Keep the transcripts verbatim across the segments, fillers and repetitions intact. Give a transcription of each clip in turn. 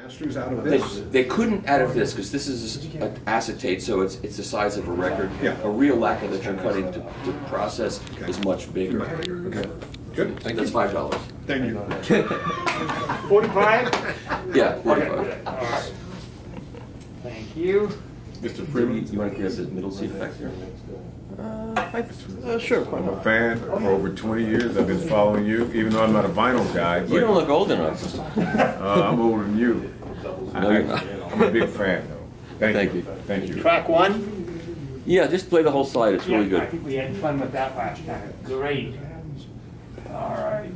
Masters out of They, this? they couldn't out of this because this is an acetate, so it's it's the size of a record. Yeah. A real lacquer that you're cutting to, to process Okay. is much bigger. Okay, good, thank That's you. five dollars. Thank you. Forty-five? Yeah, Okay, forty-five. all right. Thank you. Mister Maybe Freeman? you want to grab the middle seat back there? Uh, I, uh, sure, why I'm a not? fan for over twenty years. I've been following you, even though I'm not a vinyl guy. But, You don't look old enough. uh, I'm older than you. No, I, you're not. I'm a big fan, though. Thank, Thank you. you. Thank you. Track one? Yeah, just play the whole slide. It's really Yeah, I good. think we had fun with that last time. Great. All right.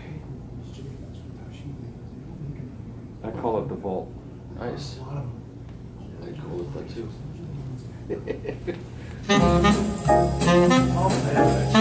I call it the vault. Nice. I call it that too.